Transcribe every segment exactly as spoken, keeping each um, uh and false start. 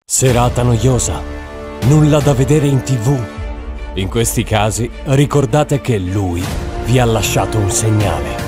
Serata noiosa, nulla da vedere in tivù. In questi casi ricordate che lui vi ha lasciato un segnale.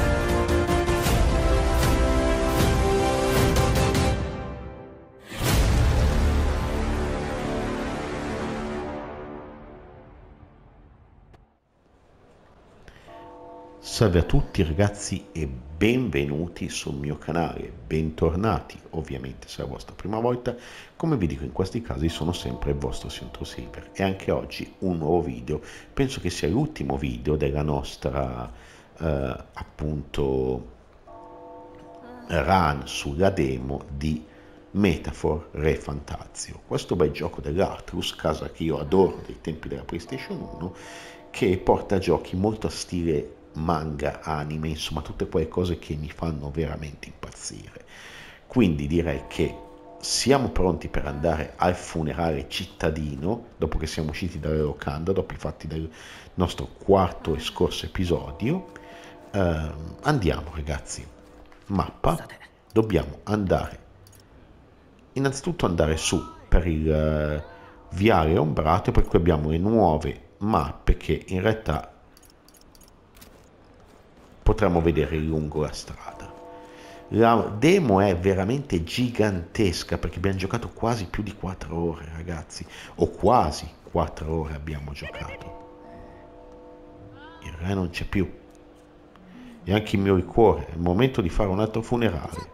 Salve a tutti ragazzi e benvenuti sul mio canale, bentornati ovviamente se è la vostra prima volta. Come vi dico in questi casi sono sempre il vostro SintroSaver e anche oggi un nuovo video, penso che sia l'ultimo video della nostra eh, appunto run sulla demo di Metaphor Re Fantazio, questo bel gioco dell'Atlus, casa che io adoro dai tempi della PlayStation uno, che porta giochi molto a stile manga, anime, insomma tutte quelle cose che mi fanno veramente impazzire. Quindi direi che siamo pronti per andare al funerale cittadino dopo che siamo usciti dalle locanda, dopo i fatti del nostro quarto e scorso episodio. Uh, andiamo ragazzi, mappa, dobbiamo andare innanzitutto andare su per il uh, viale ombrato, per cui abbiamo le nuove mappe che in realtà potremo vedere lungo la strada. La demo è veramente gigantesca perché abbiamo giocato quasi più di quattro ore ragazzi, o quasi quattro ore abbiamo giocato. Il re non c'è più e anche il mio liquore, è il momento di fare un altro funerale.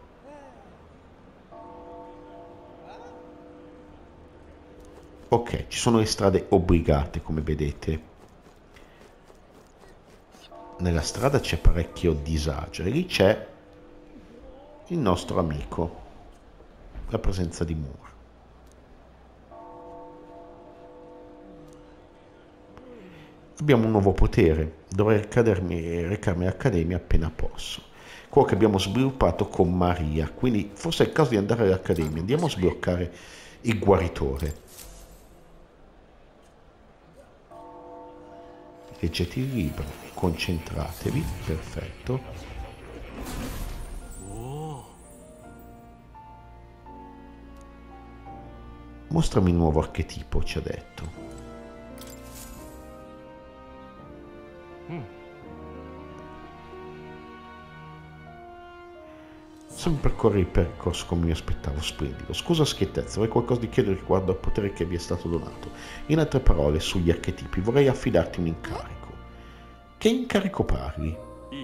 Ok, ci sono le strade obbligate come vedete. Nella strada c'è parecchio disagio e lì c'è il nostro amico, la presenza di Moore. Abbiamo un nuovo potere, dovrei recarmi, recarmi all'Accademia appena posso. Quello che abbiamo sviluppato con Maria, quindi forse è il caso di andare all'Accademia. Andiamo a sbloccare il guaritore. Leggete il libro, concentratevi, perfetto. Mostrami il nuovo archetipo, ci ha detto. Sempre percorrere il percorso come mi aspettavo, splendido. Scusa schiettezza, avrei qualcosa di chiedere riguardo al potere che vi è stato donato. In altre parole, sugli archetipi, vorrei affidarti un incarico. Che incarico parli?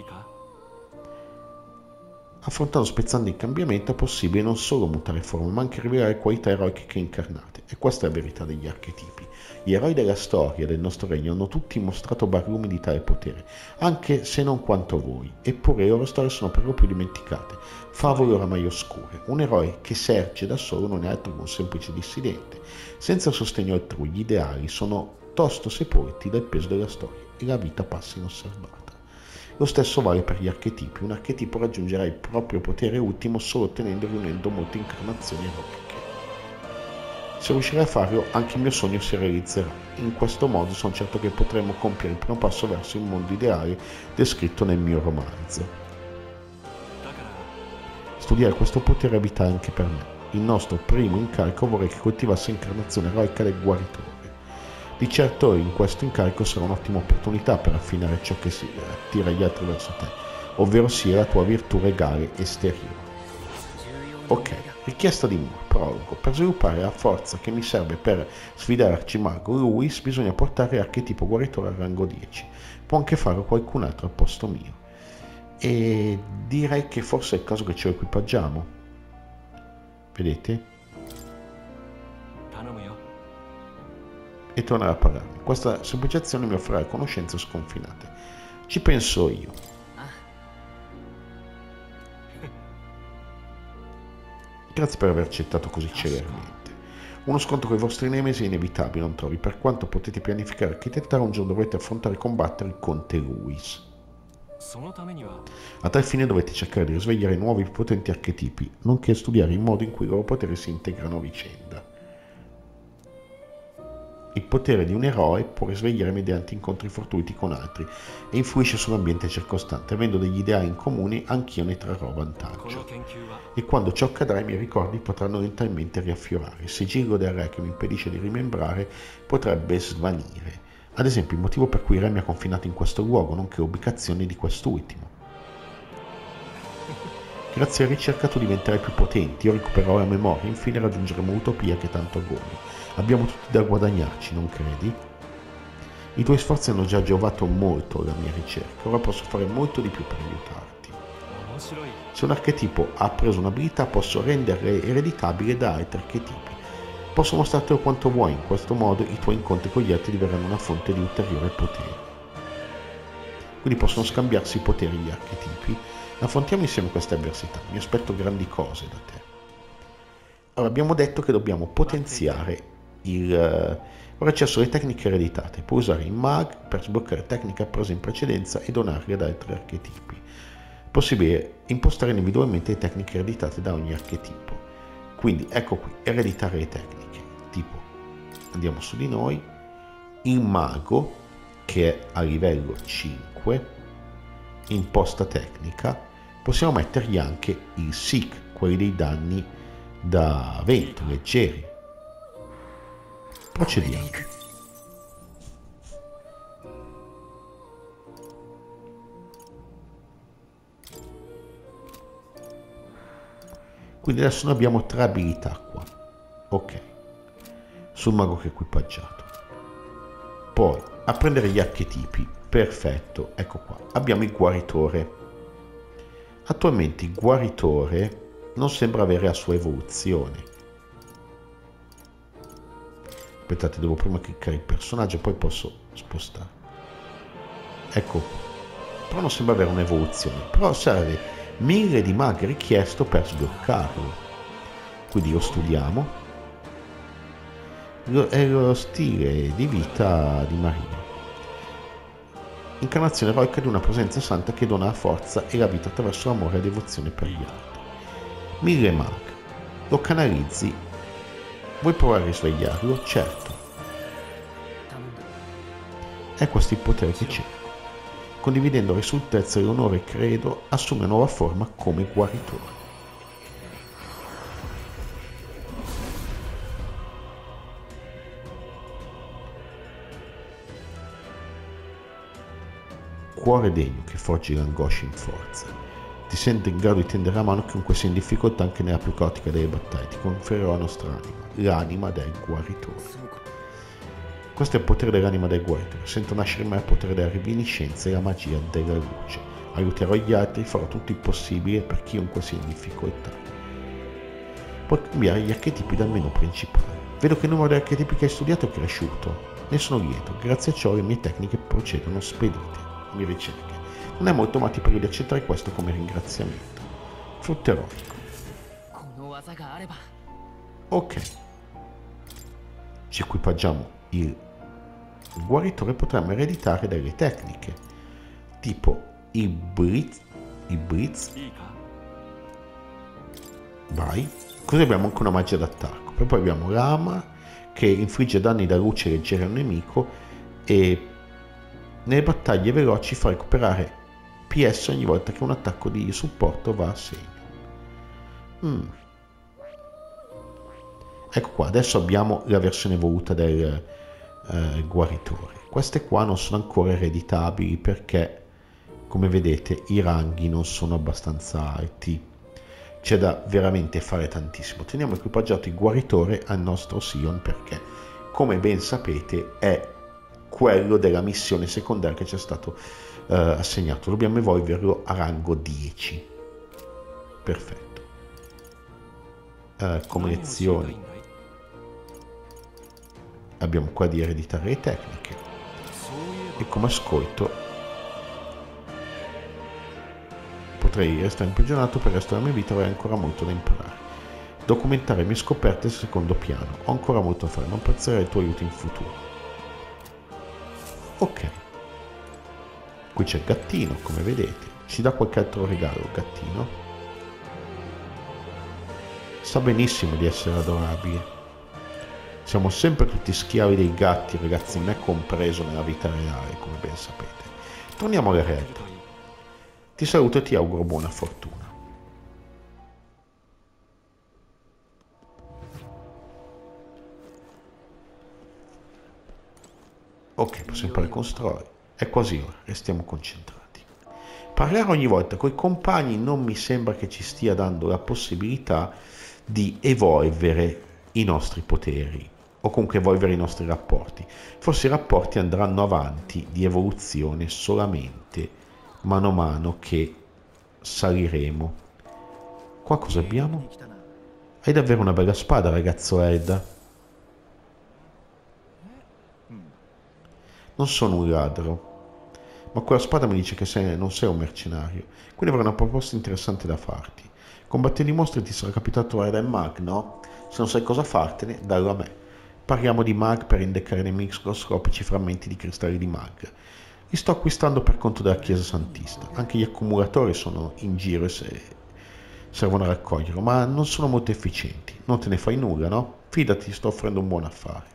Affrontando spezzando il cambiamento è possibile non solo mutare forma, ma anche rivelare qualità eroiche che incarnate. E questa è la verità degli archetipi. Gli eroi della storia del nostro regno hanno tutti mostrato barlumi di tale potere, anche se non quanto voi, eppure le loro storie sono per lo più dimenticate, favole oramai oscure. Un eroe che serge da solo non è altro che un semplice dissidente. Senza il sostegno altrui, gli ideali sono tosto sepolti dal peso della storia e la vita passa inosservata. Lo stesso vale per gli archetipi. Un archetipo raggiungerà il proprio potere ultimo solo ottenendo e riunendo molte incarnazioni eroiche. Se riuscirai a farlo, anche il mio sogno si realizzerà. In questo modo sono certo che potremo compiere il primo passo verso il mondo ideale descritto nel mio romanzo. Studiare questo potere è vitale anche per me. Il nostro primo incarico vorrei che coltivasse l'incarnazione eroica del guaritore. Di certo in questo incarico sarà un'ottima opportunità per affinare ciò che si attira gli altri verso te, ovvero sia la tua virtù regale esteriore. Ok, richiesta di Moore, prologo. Per sviluppare la forza che mi serve per sfidare Arcimago Luis bisogna portare l'archetipo guaritore al rango dieci. Può anche farlo qualcun altro al posto mio. E direi che forse è il caso che ce lo equipaggiamo. Vedete? E tornerà a parlarmi. Questa semplice azione mi offrirà conoscenze sconfinate. Ci penso io. Grazie per aver accettato così celermente. Uno scontro con i vostri nemesi è inevitabile, non trovi? Per quanto potete pianificare e architettare, un giorno dovrete affrontare e combattere il conte Luis. A tal fine dovete cercare di risvegliare nuovi potenti archetipi, nonché studiare il modo in cui i loro poteri si integrano a vicenda. Il potere di un eroe può risvegliare mediante incontri fortuiti con altri e influisce sull'ambiente circostante. Avendo degli ideali in comune, anch'io ne trarrò vantaggio. E quando ciò accadrà, i miei ricordi potranno lentamente riaffiorare. Il sigillo del re che mi impedisce di rimembrare potrebbe svanire. Ad esempio, il motivo per cui il re mi ha confinato in questo luogo, nonché l'ubicazione di quest'ultimo. Grazie alla ricerca tu diventerai più potenti, io recupererò la memoria, infine raggiungeremo l'utopia che tanto agoni. Abbiamo tutti da guadagnarci, non credi? I tuoi sforzi hanno già giovato molto alla mia ricerca, ora posso fare molto di più per aiutarti. Se un archetipo ha preso un'abilità, posso renderla ereditabile da altri archetipi. Posso mostrartelo quanto vuoi, in questo modo i tuoi incontri con gli altri diverranno una fonte di ulteriore potere. Quindi possono scambiarsi i poteri gli archetipi. Affrontiamo insieme queste avversità, mi aspetto grandi cose da te. Allora, abbiamo detto che dobbiamo potenziare il... Ora ci sono le tecniche ereditate, puoi usare il mag per sbloccare tecniche apprese in precedenza e donarle ad altri archetipi. Possibile impostare individualmente le tecniche ereditate da ogni archetipo. Quindi ecco qui, ereditare le tecniche, tipo, andiamo su di noi, il mago, che è a livello cinque, imposta tecnica, possiamo mettergli anche il sick, quelli dei danni da vento, leggeri. Procediamo. Quindi adesso noi abbiamo tre abilità qua. Ok. Sul mago che è equipaggiato. Poi, a prendere gli archetipi. Perfetto, ecco qua. Abbiamo il guaritore. Attualmente il guaritore non sembra avere la sua evoluzione. Aspettate, devo prima cliccare il personaggio, poi posso spostare. Ecco qua. Però non sembra avere un'evoluzione. Però serve mille di mag richiesto per sbloccarlo. Quindi lo studiamo. È lo stile di vita di Maria. Incarnazione eroica di una presenza santa che dona la forza e la vita attraverso l'amore e la devozione per gli altri. Mille mag. Lo canalizzi. Vuoi provare a risvegliarlo? Certo. È questo il potere che cerco. Condividendo risultezza, l'onore e credo, assume nuova forma come guaritore. Cuore degno che forgi l'angoscia in forza. Ti senti in grado di tendere la mano chiunque sia in difficoltà anche nella più caotica delle battaglie. Ti conferirò la nostra anima, l'anima del guaritore. Questo è il potere dell'anima del guaritore. Sento nascere in me il potere della reminiscenza e la magia della luce. Aiuterò gli altri, farò tutto il possibile per chiunque sia in difficoltà. Puoi cambiare gli archetipi dal menu principale. Vedo che il numero di archetipi che hai studiato è cresciuto. Ne sono lieto. Grazie a ciò le mie tecniche procedono spedite. Mi ricerche. Non è molto, ma ti prego di accettare questo come ringraziamento. Frutto eroico. Ok. Ci equipaggiamo il guaritore, potremmo ereditare delle tecniche tipo il blitz. Il blitz. Vai. Così abbiamo anche una magia d'attacco. Poi abbiamo l'ama che infligge danni da luce leggeri al nemico e nelle battaglie veloci fa recuperare P S ogni volta che un attacco di supporto va a segno. Mm. Ecco qua, adesso abbiamo la versione evoluta del eh, guaritore. Queste qua non sono ancora ereditabili perché, come vedete, i ranghi non sono abbastanza alti. C'è da veramente fare tantissimo. Teniamo equipaggiato il guaritore al nostro Sion perché, come ben sapete, è quello della missione secondaria che ci è stato uh, assegnato. Dobbiamo evolverlo a rango dieci. Perfetto. Uh, come lezioni abbiamo qua di ereditare le tecniche e come ascolto potrei restare imprigionato per il resto della mia vita, avrei ancora molto da imparare. Documentare le mie scoperte al secondo piano. Ho ancora molto da fare, non apprezzerei il tuo aiuto in futuro. Ok. Qui c'è il gattino, come vedete. Ci dà qualche altro regalo il gattino. Sa benissimo di essere adorabile. Siamo sempre tutti schiavi dei gatti, ragazzi, me compreso nella vita reale, come ben sapete. Torniamo alle Red. Ti saluto e ti auguro buona fortuna. Ok, possiamo fare construire. È quasi ora, restiamo concentrati. Parlare ogni volta coi compagni non mi sembra che ci stia dando la possibilità di evolvere i nostri poteri, o comunque evolvere i nostri rapporti. Forse i rapporti andranno avanti di evoluzione solamente mano a mano che saliremo. Qua cosa abbiamo? Hai davvero una bella spada, ragazzo Ed. Non sono un ladro, ma quella spada mi dice che sei, non sei un mercenario, quindi avrò una proposta interessante da farti. Combattendo i mostri ti sarà capitato trovare del mag, no? Se non sai cosa fartene, dallo a me. Parliamo di mag per indicare nei microscopici frammenti di cristalli di mag. Li sto acquistando per conto della chiesa santista. Anche gli accumulatori sono in giro e se servono a raccoglierlo, ma non sono molto efficienti. Non te ne fai nulla, no? Fidati, sto offrendo un buon affare.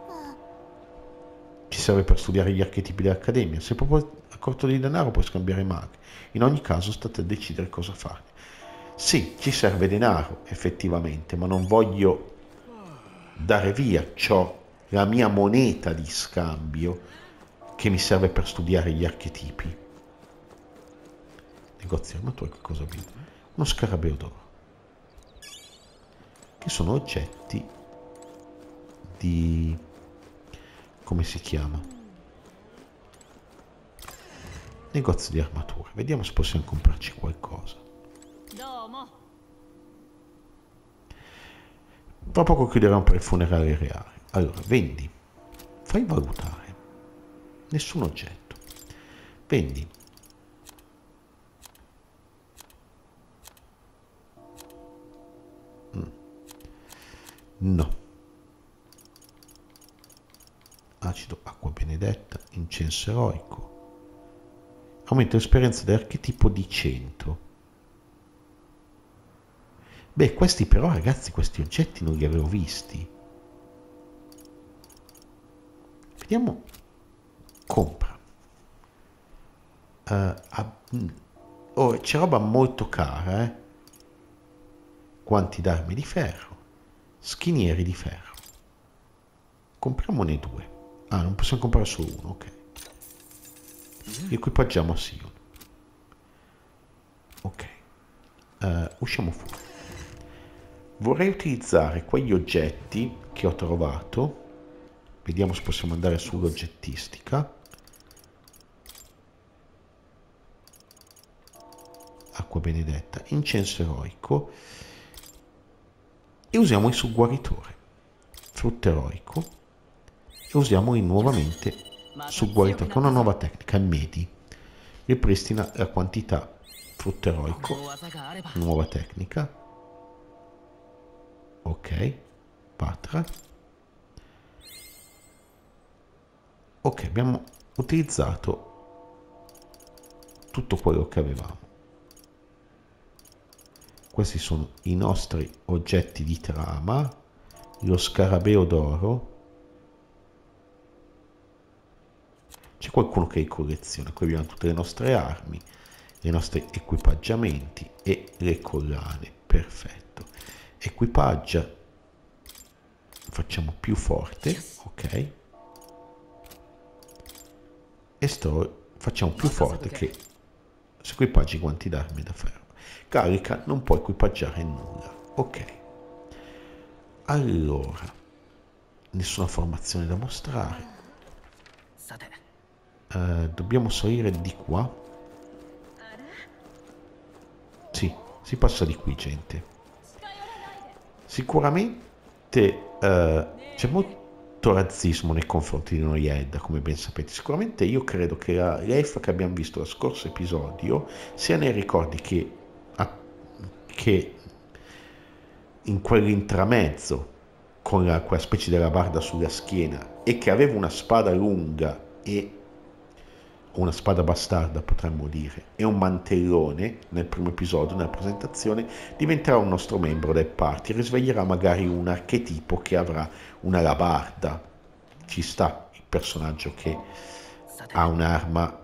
Ci serve per studiare gli archetipi dell'Accademia. Se proprio a corto di denaro puoi scambiare mag. In ogni caso state a decidere cosa fare. Sì, ci serve denaro, effettivamente, ma non voglio dare via ciò, la mia moneta di scambio che mi serve per studiare gli archetipi. Negozio armature, che cosa abbiamo? Uno scarabeo d'oro. Che sono oggetti di... come si chiama? Negozio di armature. Vediamo se possiamo comprarci qualcosa. Tra poco chiuderemo per il funerale reale. Allora, vendi. Fai valutare. Nessun oggetto. Vendi. Mm. No. Acido, acqua benedetta, incenso eroico. Aumenta l'esperienza dell'archetipo di cento. Beh, questi però, ragazzi, questi oggetti non li avevo visti. Vediamo. Compra. Uh, ab... oh, c'è roba molto cara, eh. Guanti d'armi di ferro. Schinieri di ferro. Compriamone due. Ah, non possiamo comprare solo uno, ok. Equipaggiamo a Sion. Ok. Uh, usciamo fuori. Vorrei utilizzare quegli oggetti che ho trovato. Vediamo se possiamo andare sull'oggettistica. Acqua benedetta, incenso eroico. E usiamo il sugguaritore. Frutto eroico. E usiamo nuovamente sugguaritore, che è una nuova tecnica, Medi. Ripristina la quantità. Frutto eroico. Nuova tecnica. Ok, Patra. Ok, abbiamo utilizzato tutto quello che avevamo. Questi sono i nostri oggetti di trama. Lo scarabeo d'oro. C'è qualcuno che li colleziona. Qui abbiamo tutte le nostre armi, i nostri equipaggiamenti e le collane. Perfetto. Equipaggia, facciamo più forte, ok, e sto facciamo più forte che se equipaggi guanti d'armi da ferro. Carica, non può equipaggiare nulla, ok. Allora, nessuna formazione da mostrare. Uh, dobbiamo salire di qua. Sì, si passa di qui, gente. Sicuramente uh, c'è molto razzismo nei confronti di noi Ed, come ben sapete. Sicuramente io credo che la, l'elfa che abbiamo visto lo scorso episodio sia nei ricordi che, a, che in quell'intramezzo con la, quella specie della barda sulla schiena e che aveva una spada lunga e una spada bastarda potremmo dire, e un mantellone nel primo episodio, nella presentazione, diventerà un nostro membro del party, risveglierà magari un archetipo che avrà una alabarda. Ci sta il personaggio che ha un'arma.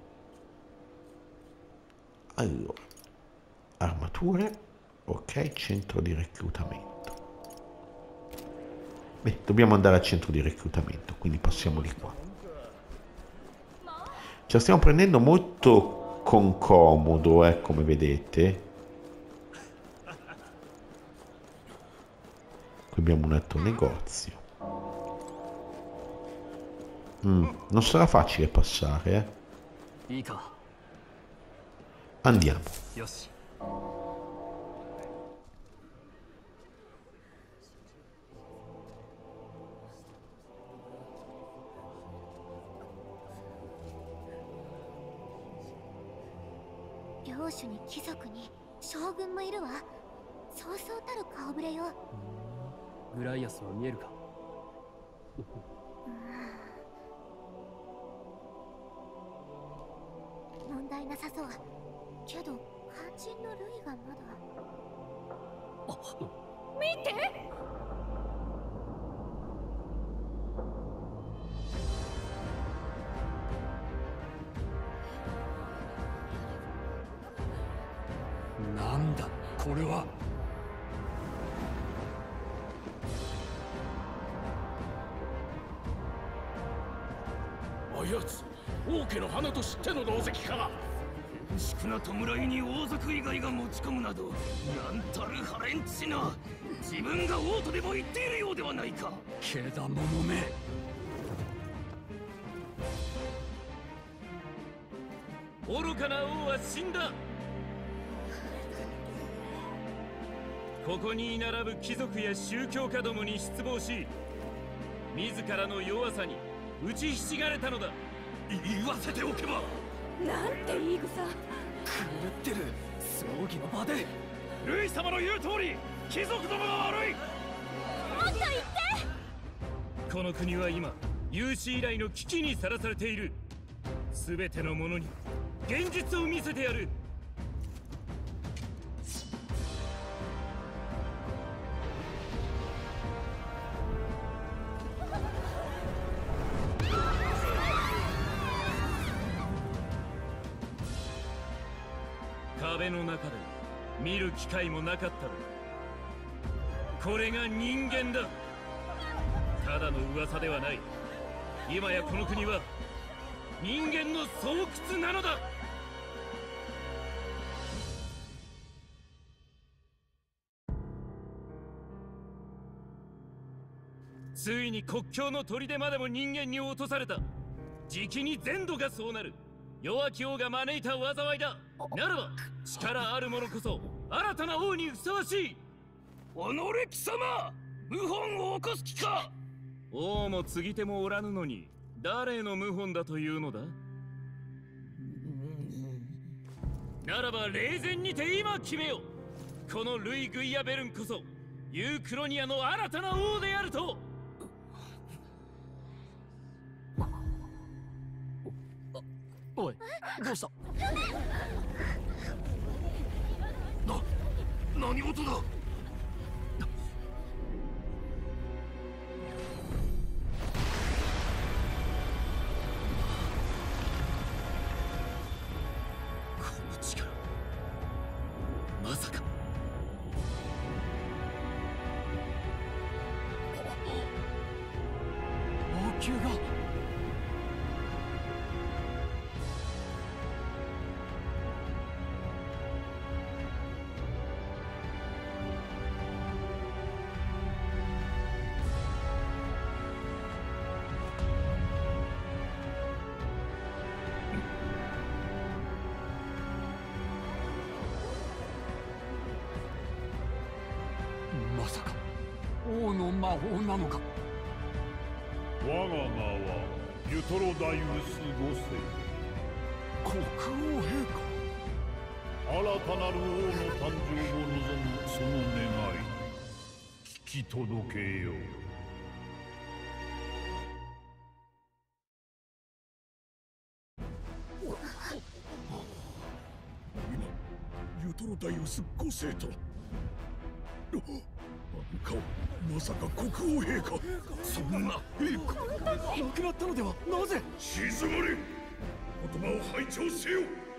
Allora, armature, ok, centro di reclutamento. Beh, dobbiamo andare al centro di reclutamento, quindi passiamo di qua. Ce la stiamo prendendo molto con comodo, eh, come vedete. Qui abbiamo un altro negozio. Mm, non sarà facile passare, eh. Andiamo. 領主に貴族に将軍もいるわ。そうそうたる顔ぶれよ。 グライアスは見えるか？ 問題なさそう。けど肝心のルイがまだ。見て。 なんだこれは。 あやつ王家の花と知っての同席か。 宿な弔いに王族以外が持ち込むなど、なんたるハレンチな。自分が王とでも言っているようではないか。けだものめ。 愚かな王は死んだ。ここに並ぶ貴族や宗教家どもに失望し、自らの弱さに打ちひしがれたのだ。言わせておけば。 なんて言い草。 狂ってる。葬儀の場で。 ルイ様の言う通り、貴族どもが悪い。 もっと言って。 この国は今有史以来の危機にさらされている。すべての者に現実を見せてやる。壁の中で見る機会もなかったろう。これが人間だ。ただの噂ではない。今やこの国は人間の巣窟なのだ。ついに国境の砦までも人間に落とされた。じきに全土がそうなる。弱き王が招いた災いだ。ならば力ある者こそ新たな王にふさわしい。己貴様、謀反を起こす気か。王も継ぎ手もおらぬのに誰の謀反だというのだ。ならば冷然にて今決めよ。このルイ・グイアベルンこそユークロニアの新たな王であると。 おい、どうした？な、何事だ？ この力、まさか。 王宮が。まさか王の魔法なのか。 我が名はユトロダイウスご世。 国王陛下。 新たなる王の誕生を望むその願い、聞き届けよう。 ロダイウスご世と。あの顔、まさか国王陛下。そんな陛下亡くなったのでは。なぜ。静まれ。言葉を拝聴せよ。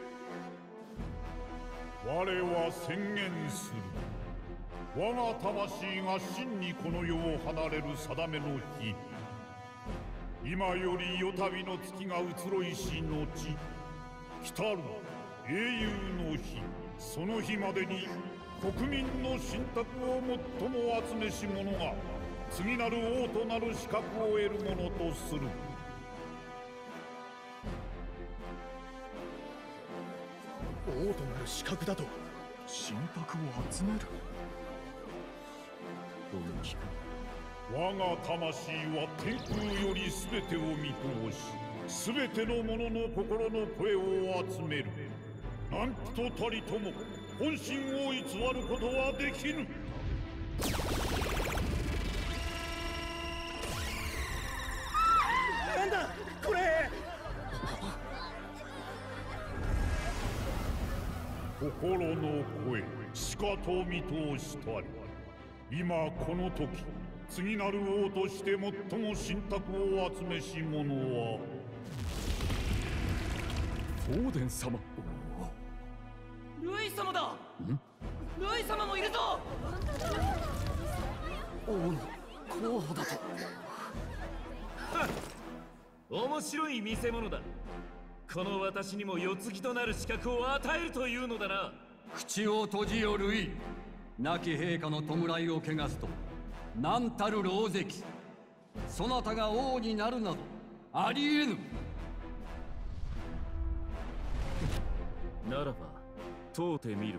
我は宣言する。我が魂が真にこの世を離れる定めの日、今より夜旅の月が移ろいし後、来たる英雄の日、その日までに国民の信託を最も集めし者が次なる王となる資格を得るものとする。王となる資格だと信託を集める。我が魂は天空より全てを見通し、全ての者の心の声を集める。なんとたりとも本心を偽ることはできぬ。なんだこれ。心の声しかと見通したり、今この時次なる王として最も信託を集めし者はフォーデン様。 ルイ様だ。ルイ様もいるぞ。 王の候補だと。 面白い見せ物だ。この私にも世継ぎとなる資格を与えるというのだな。 口を閉じよルイ。亡き陛下の弔いを汚すと何たる狼藉。そなたが王になるなどありえぬ。 ならば問うてみる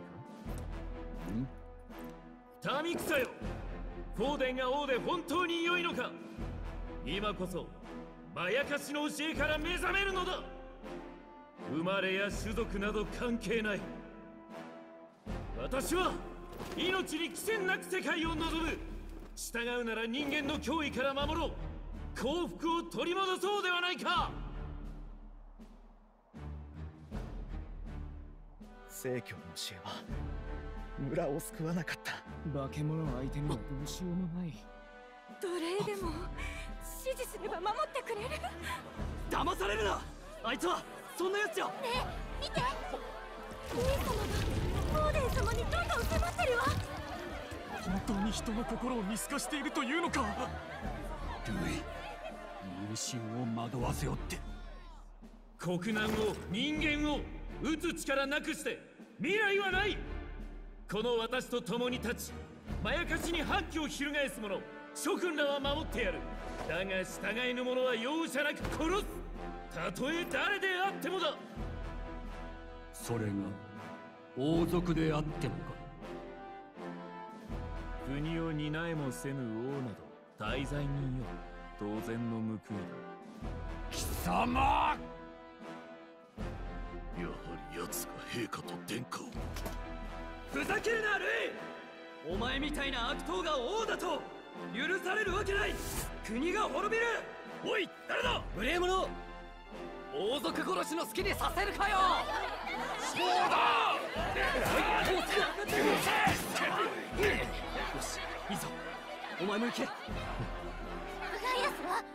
か。民草よ、フォーデンが王で本当に良いのか。今こそまやかしの教えから目覚めるのだ。生まれや種族など関係ない。私は命に貴賤なく世界を望む。従うなら人間の脅威から守ろう。幸福を取り戻そうではないか。 聖教の教えは村を救わなかった。 化け物相手にはどうしようもない。 奴隷でも指示すれば守ってくれる。 騙されるな。あいつはそんなやつじゃ。ねえ、見て。 上様がフォーデン様にどんどん迫ってるわ。 本当に人の心を見透かしているというのか。 ルイ、民心を惑わせよって。 国難を人間を打つ力なくして未来はない。この私と共に立ち、まやかしに反旗を翻す者諸君らは守ってやる。だが従えぬ者は容赦なく殺す。たとえ誰であってもだ。 それが王族であってもか。 国を担えもせぬ王など大罪人よ。当然の報いだ。 貴様。 やはり奴が陛下と殿下を。 ふざけるなルイ。お前みたいな悪党が王だと許されるわけない。国が滅びる。おい誰だ。無礼者。王族殺しの好きにさせるかよ。 そうだ。 よし、いいぞ。お前も行け。 ガイアスは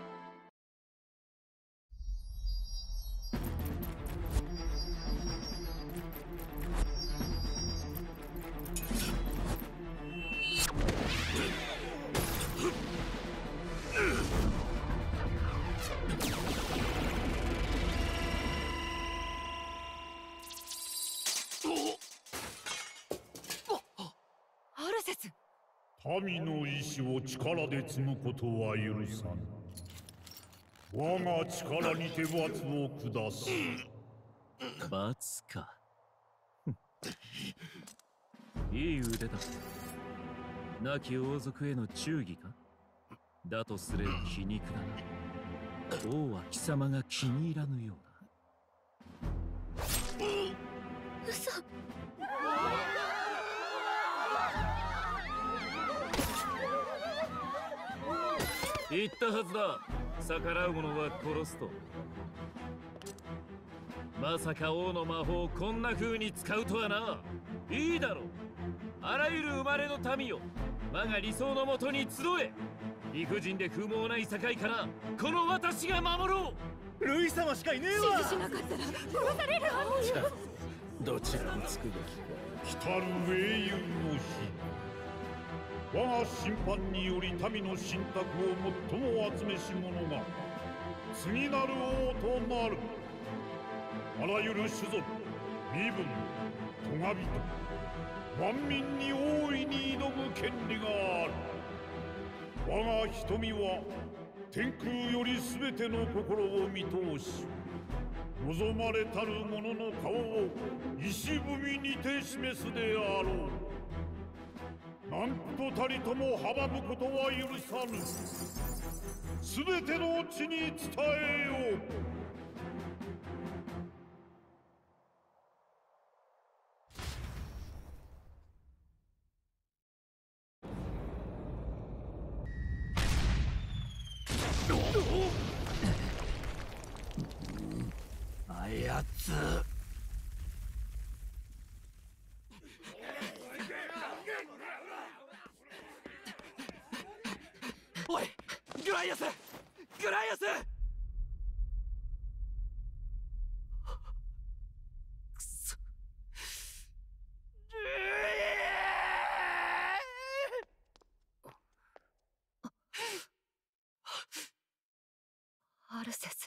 民の意志を力で積むことは許さぬ。我が力にて罰を下す。 罰か。いい腕だ。亡き王族への忠義か。だとすれば皮肉だ。王は貴様が気に入らぬようだ。 嘘。 言ったはずだ。逆らう者は殺すと。まさか王の魔法をこんな風に使うとはな。 いいだろう。あらゆる生まれの民よ、我が理想のもとに集え。理不尽で不毛な戦いからこの私が守ろう。 ルイ様しかいねえわ。 指示しなかったら殺されるわ。 どちらにつくべきか。 来たる英雄の日、我が審判により民の信託を最も集めし者が次なる王となる。あらゆる種族、身分、トガ人、万民に大いに挑む権利がある。我が瞳は天空より全ての心を見通し、望まれたる者の顔を石踏みにて示すであろう。何とたりとも阻むことは許さぬ。全ての地に伝えよう。 あやつ。おい、グライアス、グライアス。くそ。 アルセス。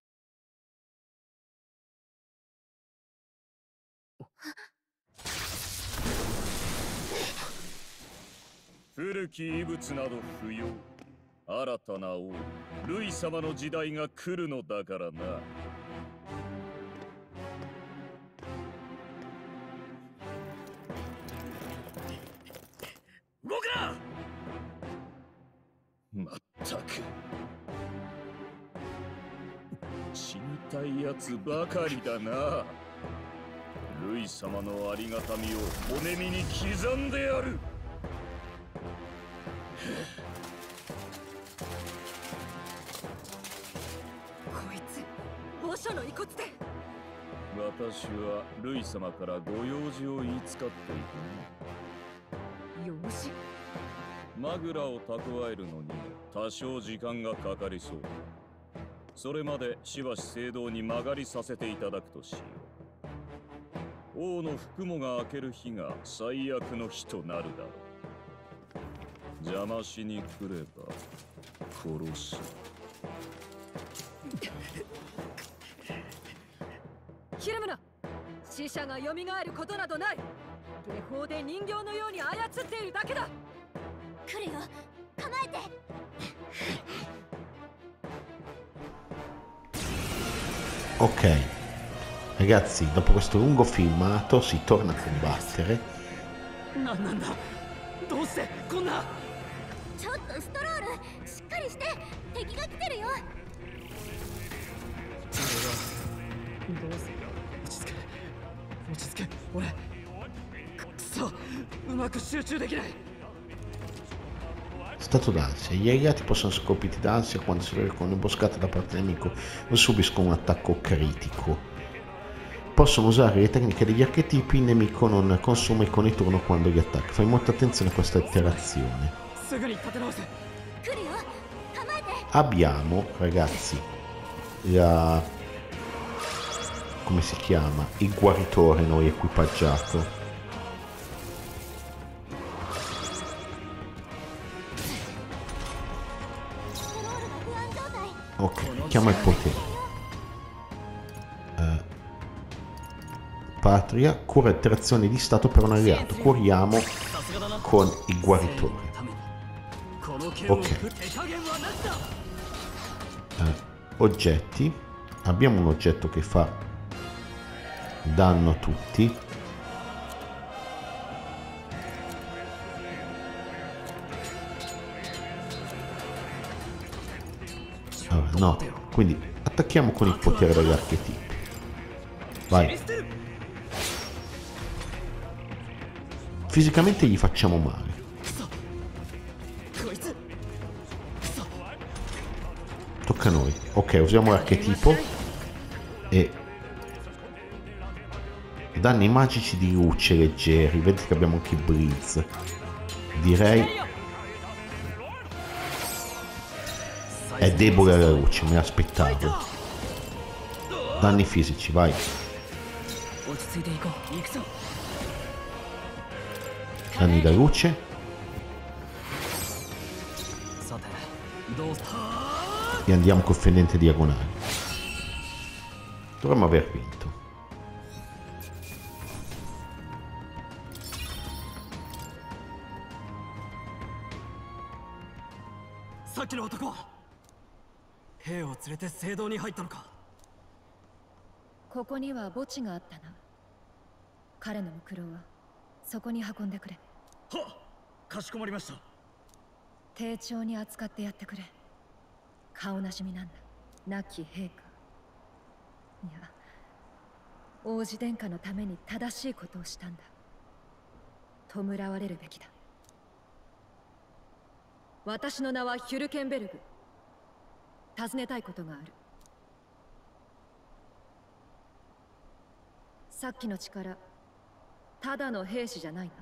古き遺物など不要。新たな王、ルイ様の時代が来るのだからな。 動くな。 まったく死にたいやつばかりだな。ルイ様のありがたみを骨身に刻んでやる。 こいつ墓所の遺骨で。 私はルイ様からご用事を言いつかっていくね。 用事？ マグラを蓄えるのに多少時間がかかりそうだ。それまでしばし聖堂に曲がりさせていただくとしよう。王の服もが開ける日が最悪の日となるだろう。邪魔しに来れば殺す。 ひるむな。死者が蘇ることなどない。下法で人形のように操っているだけだ。 来るよ、構えて。 Ok, ragazzi, dopo questo lungo filmato si torna a combattere. なんなんだ。どうしてこんな。 ちょっとストロール、しっかりして。敵が来てるよ。 どうする。落ち着け、落ち着け。俺くそ、うまく集中できない。 Stato d'ansia. Gli alleati possono essere colpiti d'ansia quando si recano un'imboscata da parte del nemico o subiscono un attacco critico. Possono usare le tecniche degli archetipi, il nemico non consuma i coni turno quando gli attacca. Fai molta attenzione a questa interazione. Abbiamo, ragazzi, la... come si chiama? Il guaritore noi equipaggiato. Ok, chiama il potere. Uh, patria, cura alterazioni di stato per un alleato. Curiamo con il guaritore. Ok. Uh, oggetti. Abbiamo un oggetto che fa danno a tutti. Allora, no, quindi attacchiamo con il potere degli archetipi. Vai. Fisicamente gli facciamo male. Tocca a noi. Ok, usiamo l'archetipo e Danni magici di luce leggeri. Vedete che abbiamo anche i blitz. Direi è debole la luce, me l'aspettavo. Danni fisici, vai. Danni da luce. E andiamo col fendente diagonale. Dovremmo aver vinto. ここには墓地があったな。彼の苦労はそこに運んでくれ。 はっ、かしこまりました。 丁重に扱ってやってくれ。顔なじみなんだ、亡き陛下。いや、王子殿下のために正しいことをしたんだ。弔われるべきだ。私の名はヒュルケンベルグ。尋ねたいことがある。さっきの力、ただの兵士じゃないな。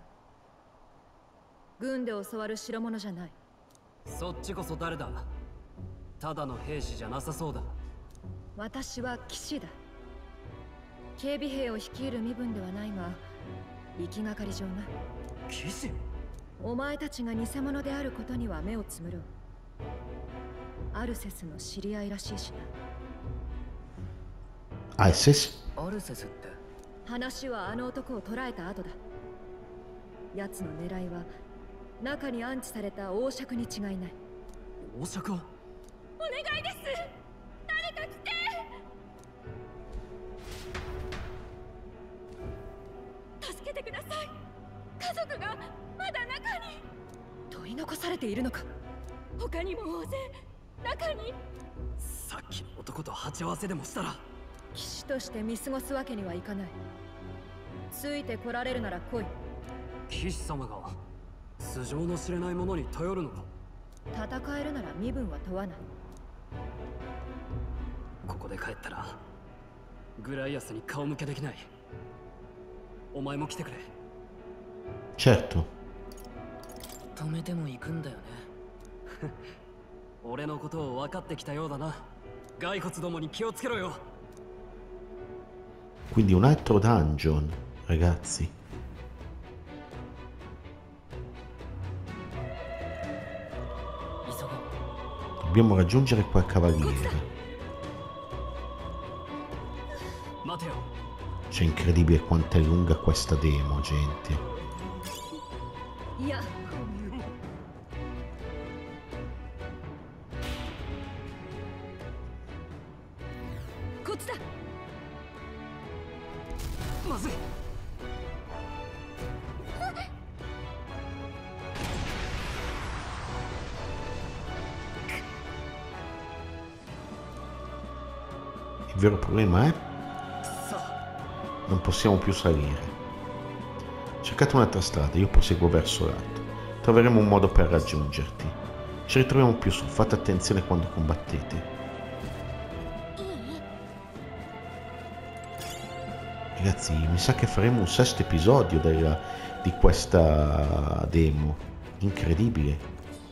軍で教わる代物じゃない。 そっちこそ誰だ？ただの兵士じゃなさそうだ。 私は騎士だ。警備兵を率いる身分ではないが、行きがかり上な。 騎士？ お前たちが偽物であることには目をつむろう。アルセスの知り合いらしいしな。アルセス？ アルセスって？ 話はあの男を捕らえた後だ。奴の狙いは中に安置された王爵に違いない。 王爵を？ お願いです。誰か来て。助けてください。家族がまだ中に。 取り残されているのか。 他にも大勢中に。 さっきの男と鉢合わせでもしたら。 騎士として見過ごすわけにはいかない。ついてこられるなら来い。 騎士様が素性の知れないものに頼るのか。 戦えるなら身分は問わない。 ここで帰ったらグライアスに顔向けできない。お前も来てくれ。 Certo。 止めても行くんだよね。俺のことを分かってきたようだな。骸骨どもに気をつけろよ。 Quindi un altro dungeon, ragazzi. Dobbiamo raggiungere quel cavaliere. Cioè, incredibile quanto è lunga questa demo, gente. Yeah. Il vero problema è non possiamo più salire. Cercate un'altra strada, io proseguo verso l'alto. Troveremo un modo per raggiungerti. Ci ritroviamo più su, fate attenzione quando combattete. Ragazzi, mi sa che faremo un sesto episodio della, di questa demo. Incredibile.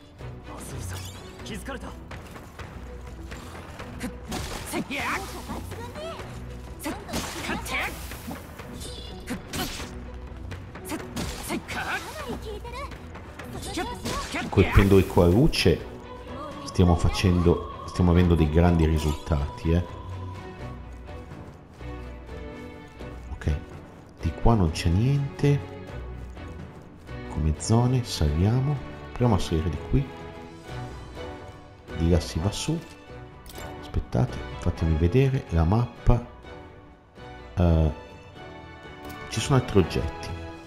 Col pendolo a luce stiamo facendo, stiamo avendo dei grandi risultati, eh. Ok, di qua non c'è niente come zone, saliamo, proviamo a salire di qui, di là si va su. Aspettate, fatemi vedere la mappa. Uh, ci sono altri oggetti.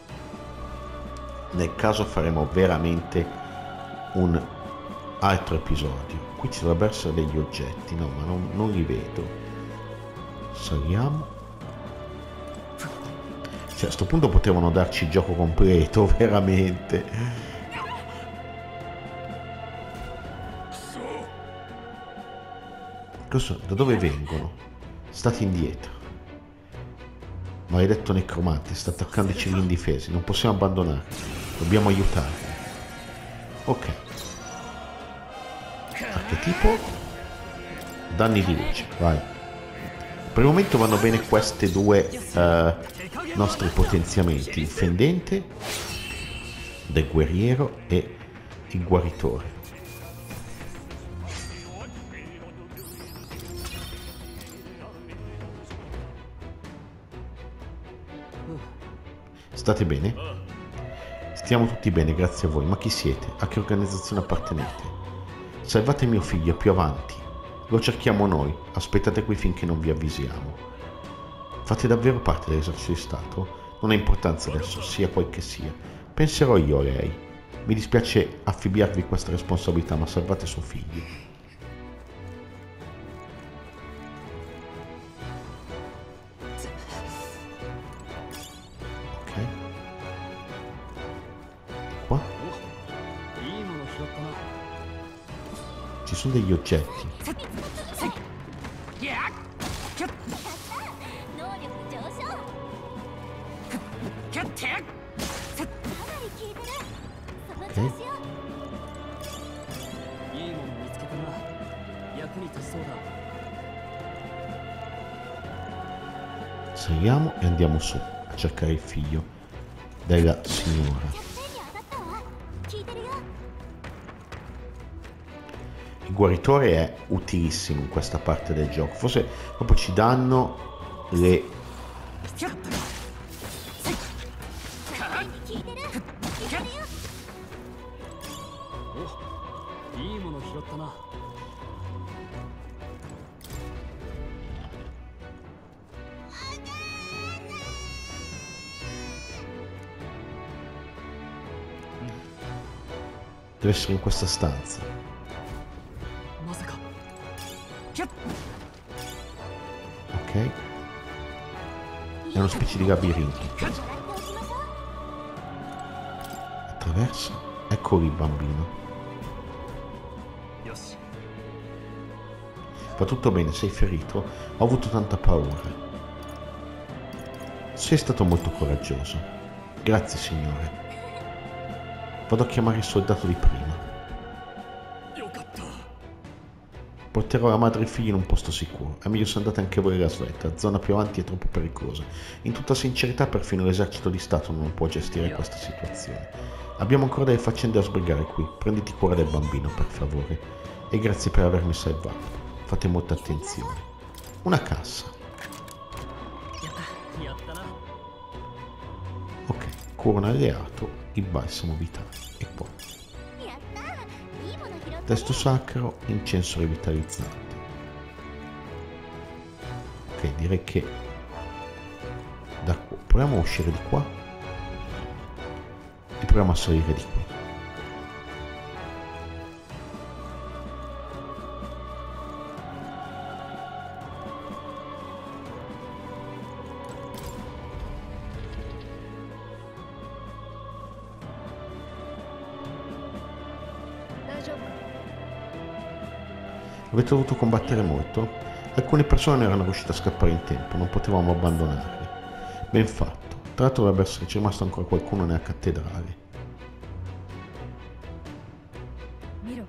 Nel caso faremo veramente un altro episodio. Qui ci dovrebbero essere degli oggetti, no, ma non, non li vedo. Saliamo. Cioè, a sto punto potevano darci il gioco completo, veramente. Questo, da dove vengono? State indietro. Maledetto necromante, sta attaccando i civili indifesi. Non possiamo abbandonarli. Dobbiamo aiutarli. Ok. Archetipo. Danni di luce. Vai. Per il momento vanno bene questi due uh, nostri potenziamenti. Il fendente del guerriero e il guaritore. State bene? Stiamo tutti bene, grazie a voi. Ma chi siete? A che organizzazione appartenete? Salvate mio figlio, più avanti. Lo cerchiamo noi. Aspettate qui finché non vi avvisiamo. Fate davvero parte dell'esercito di Stato? Non ha importanza adesso, sia quel che sia. Penserò io a lei. Mi dispiace affibbiarvi questa responsabilità, ma salvate suo figlio. Ci sono degli oggetti. Ok. Saliamo e andiamo su a cercare il figlio della signora. Il guaritore è utilissimo in questa parte del gioco, forse proprio ci danno le deve essere in questa stanza. Ok, è una specie di labirinto. Attraverso. Ecco lì il bambino. Va tutto bene, sei ferito? Ho avuto tanta paura. Sei stato molto coraggioso. Grazie, signore. Vado a chiamare il soldato di prima. Porterò la madre e i figli in un posto sicuro. È meglio se andate anche voi alla svelta. La zona più avanti è troppo pericolosa. In tutta sincerità, perfino l'esercito di Stato non può gestire questa situazione. Abbiamo ancora delle faccende da sbrigare qui. Prenditi cura del bambino, per favore. E grazie per avermi salvato. Fate molta attenzione. Una cassa. Ok, cura un alleato, il balsamo vitale. E poi testo sacro, incenso revitalizzante. Ok, direi che da qua proviamo a uscire di qua e proviamo a salire di qui. Avete dovuto combattere molto? Alcune persone non erano riuscite a scappare in tempo, non potevamo abbandonarli. Ben fatto. Tra l'altro dovrebbe esserci rimasto ancora qualcuno nella cattedrale. Miro.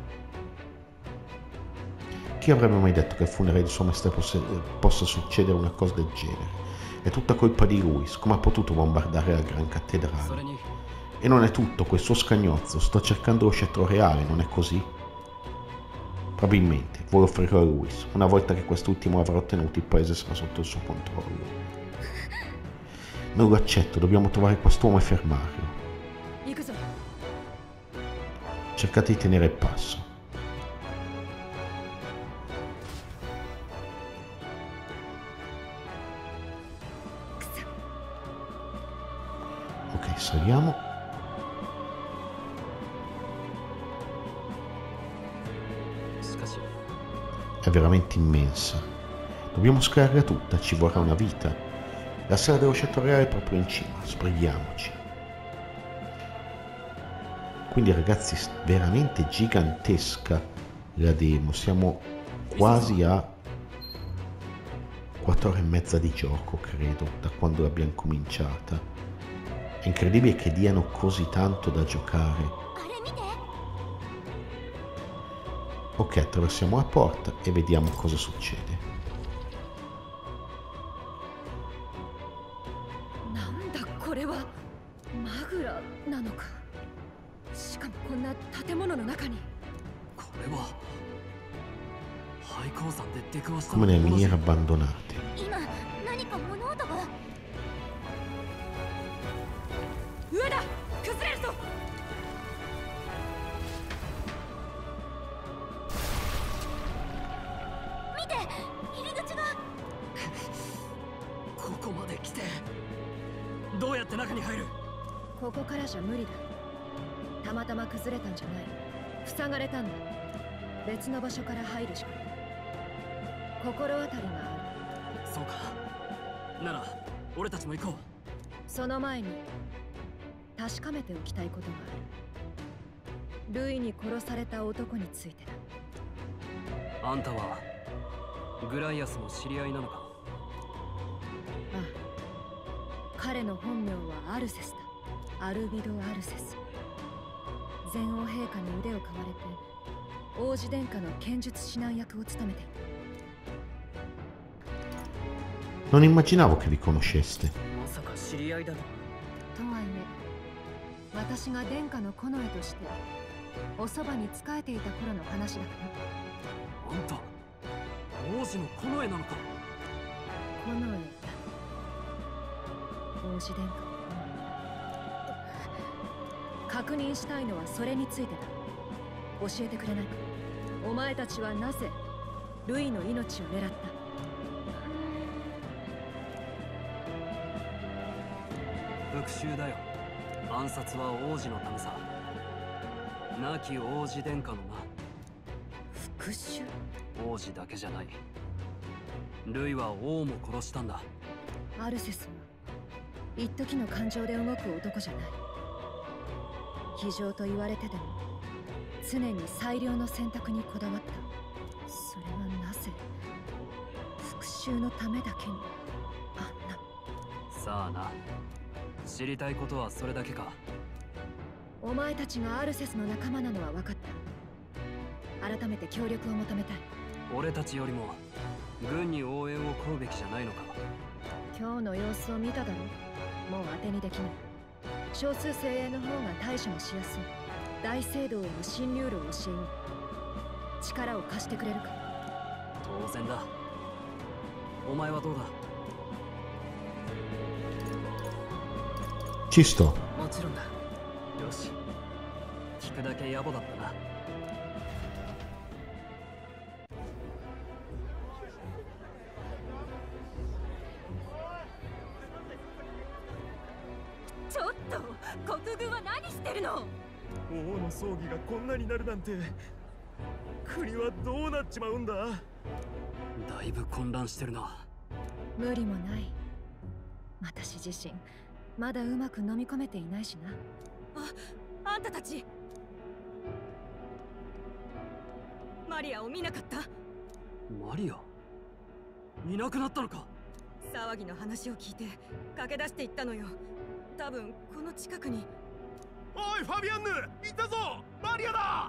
Chi avrebbe mai detto che al funerale di sua maestà possa, possa succedere una cosa del genere? È tutta colpa di Luis, come ha potuto bombardare la gran cattedrale? E non è tutto, quel suo scagnozzo, sto cercando lo scettro reale, non è così? Probabilmente vuole offrirlo a Luis. Una volta che quest'ultimo avrà ottenuto, il paese sarà sotto il suo controllo. Non lo accetto, dobbiamo trovare quest'uomo e fermarlo. Cercate di tenere il passo. Ok, saliamo. È veramente immensa. Dobbiamo scalarla tutta, ci vorrà una vita. La sala dello scettro reale è proprio in cima, sbrighiamoci. Quindi ragazzi, veramente gigantesca la demo, siamo quasi a quattro ore e mezza di gioco, credo, da quando l'abbiamo cominciata. È incredibile che diano così tanto da giocare. Ok, attraversiamo la porta e vediamo cosa succede. Nanda, これはマグラなのか。しかもこんな建物の中に。 これは廃鉱山で出くわした Come nelle miniere abbandonate. 今何か物音が。 上だ、崩れるぞ。 見て、入り口が。 ここまで来てどうやって中に入る？ ここからじゃ無理だ。たまたま崩れたんじゃない。塞がれたんだ。別の場所から入るしかない。心当たりがある。 そうか。なら俺たちも行こう。 その前に確かめておきたいことがある。ルイに殺された男についてだ。 あんたはグライアスの知り合いなのか？ ああ、彼の本名はアルセスだ。アルビド・アルセス。前王陛下に腕を買われて王子殿下の剣術指南役を務めていた。 Non immaginavo che vi conosceste. まさか知り合いだと。 とはいえ、私が殿下の近衛としておそばに仕えていた頃の話だから。 あんた王子の近衛なのか？ 近衛だ。王子殿下。確認したいのはそれについてだ。教えてくれないか。お前たちはなぜルイの命を狙った？ 復讐だよ。暗殺は王子のためさ。亡き王子殿下のな。 復讐？ 王子だけじゃない。ルイは王も殺したんだ。 アルセスは一時の感情で動く男じゃない。非情と言われてでも常に最良の選択にこだわった。それはなぜ復讐のためだけにあんな。 さあな。 知りたいことはそれだけか。 お前たちがアルセスの仲間なのは分かった。改めて協力を求めたい。 俺たちよりも軍に応援を請うべきじゃないのか。 今日の様子を見ただろ。もう当てにできない。少数精鋭の方が対処もしやすい。大聖堂への侵入路を教えよう。力を貸してくれるか。 当然だ。お前はどうだ？ Ci sto. もちろんだ。よし。聞くだけ野暮だったな。 ちょっと、国軍は何してるの？ 王の葬儀がこんなになるなんて、国はどうなっちまうんだ？ だいぶ混乱してるな。 無理もない。私自身。 まだうまく飲み込めていないしな。あ、あんたたちマリアを見なかった？ マリアいなくなったのか？ 騒ぎの話を聞いて駆け出していったのよ。多分この近くに。 おいファビアンヌ、いたぞ！マリアだ！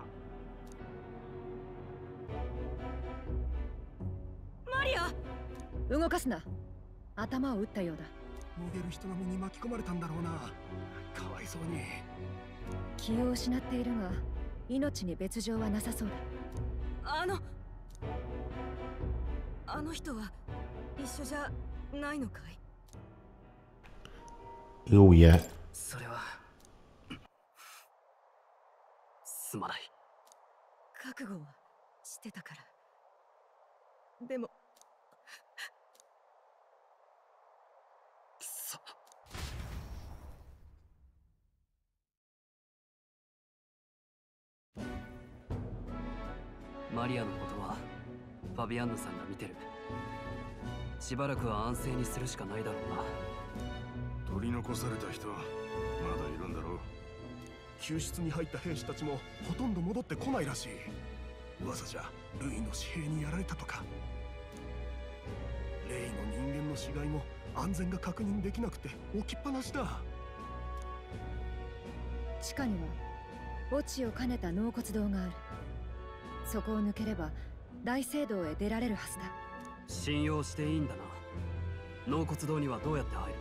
マリア！動かすな。頭を打ったようだ。 逃げる人の身に巻き込まれたんだろうな。かわいそうに。 気を失っているが命に別状はなさそうだ。あのあの人は一緒じゃないのかい？ Lui è. それはすまない。 覚悟はしてたから。でもマリアのことはファビアンヌさんが見てる。しばらくは安静にするしかないだろうな。 取り残された人まだいるんだろう。 救出に入った兵士たちもほとんど戻ってこないらしい。噂じゃルイの私兵にやられたとか。 例の人間の死骸も安全が確認できなくて置きっぱなしだ。 地下には墓地を兼ねた納骨堂がある。そこを抜ければ大聖堂へ出られるはずだ。 信用していいんだな。納骨堂にはどうやって入る？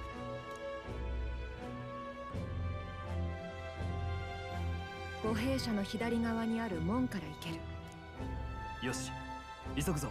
御兵舎の左側にある門から行ける。 よし、急ぐぞ。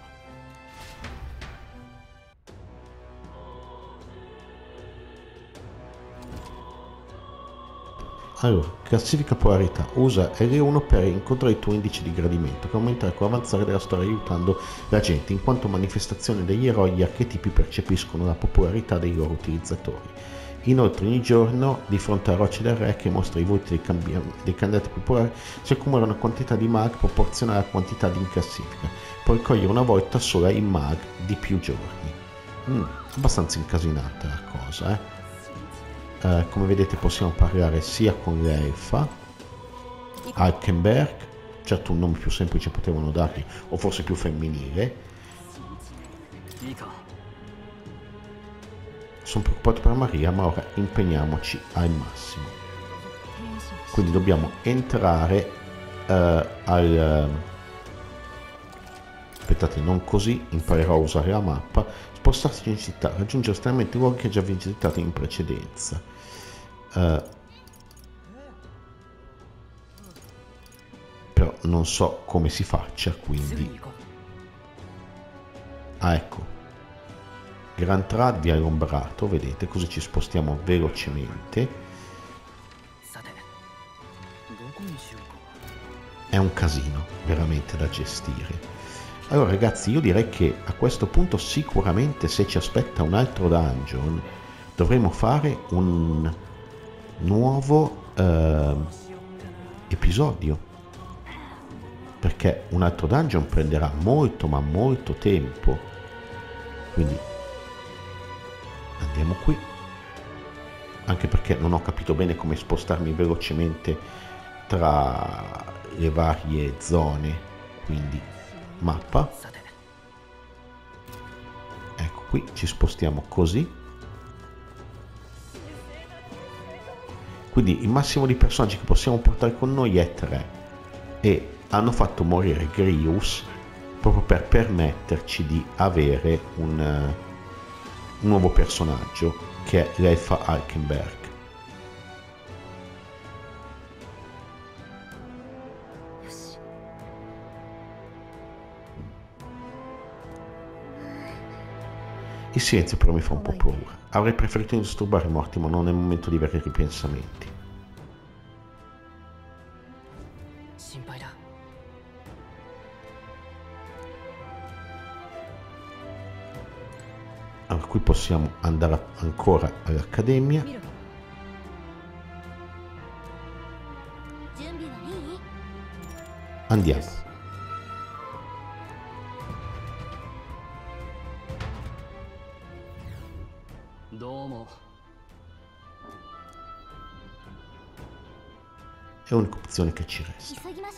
Allora, classifica polarità. Usa R uno per incontrare il tuo indice di gradimento, che aumenta con l'avanzare della storia aiutando la gente, in quanto manifestazione degli eroi gli archetipi percepiscono la popolarità dei loro utilizzatori. Inoltre ogni giorno, di fronte a Rocce del Re, che mostra i voti dei, cambi- dei candidati popolari, si accumula una quantità di mag proporzionale alla quantità di in classifica. Puoi cogliere una volta sola i mag di più giorni. Mm, abbastanza incasinata la cosa, eh. Uh, come vedete possiamo parlare sia con l'elfa Alkenberg, certo un nome più semplice potevano dargli, o forse più femminile. Sono preoccupato per Maria, ma ora impegniamoci al massimo. Quindi dobbiamo entrare uh, al... Uh, aspettate, non così, imparerò a usare la mappa, spostarsi in città, raggiungere estremamente luoghi che già visitati in precedenza. Uh, però non so come si faccia, quindi ah ecco, Grand Trad via Lombrato, vedete, così ci spostiamo velocemente. È un casino veramente da gestire. Allora ragazzi, io direi che a questo punto sicuramente, se ci aspetta un altro dungeon, dovremo fare un nuovo eh, episodio, perché un altro dungeon prenderà molto ma molto tempo. Quindi andiamo qui, anche perché non ho capito bene come spostarmi velocemente tra le varie zone. Quindi mappa, ecco qui, ci spostiamo così. Quindi il massimo di personaggi che possiamo portare con noi è tre, e hanno fatto morire Grius proprio per permetterci di avere un, uh, un nuovo personaggio, che è l'elfa Alkenberg. Il silenzio però mi fa un po' paura. Avrei preferito non disturbare i morti, ma non è il momento di avere ripensamenti. Allora, qui possiamo andare ancora all'accademia. Andiamo. È l'unica opzione che ci resta.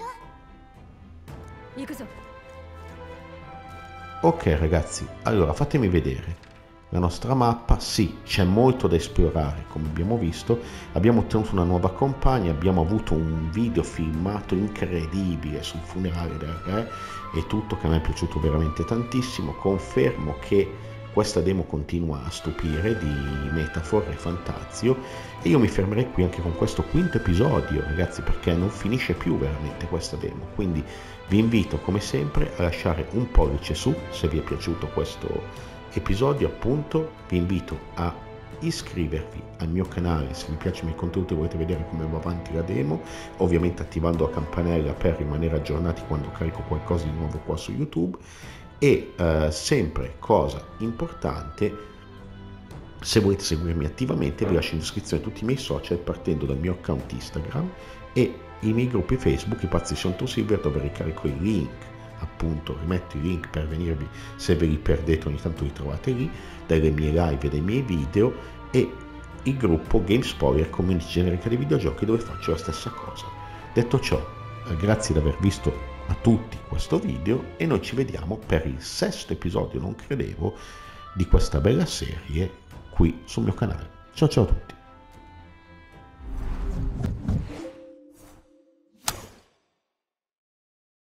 Ok ragazzi, allora fatemi vedere la nostra mappa. Sì, c'è molto da esplorare, come abbiamo visto. Abbiamo ottenuto una nuova compagna, abbiamo avuto un video filmato incredibile sul funerale del re e tutto, che a me è piaciuto veramente tantissimo. Confermo che questa demo continua a stupire di Metaphor e Fantazio, e io mi fermerei qui anche con questo quinto episodio ragazzi, perché non finisce più veramente questa demo. Quindi vi invito come sempre a lasciare un pollice su se vi è piaciuto questo episodio, appunto. Vi invito a iscrivervi al mio canale se vi piacciono i miei contenuti e volete vedere come va avanti la demo, ovviamente attivando la campanella per rimanere aggiornati quando carico qualcosa di nuovo qua su YouTube. E uh, sempre cosa importante, se volete seguirmi attivamente vi lascio in descrizione tutti i miei social, partendo dal mio account Instagram e i miei gruppi Facebook, i pazzi sono to Silver, dove ricarico i link, appunto rimetto i link per venirvi, se ve li perdete ogni tanto li trovate lì, delle mie live e dei miei video, e il gruppo Game Spoiler, community generica dei videogiochi, dove faccio la stessa cosa. Detto ciò, grazie di aver visto a tutti questo video, e noi ci vediamo per il sesto episodio, non credevo, di questa bella serie qui sul mio canale. Ciao ciao a tutti!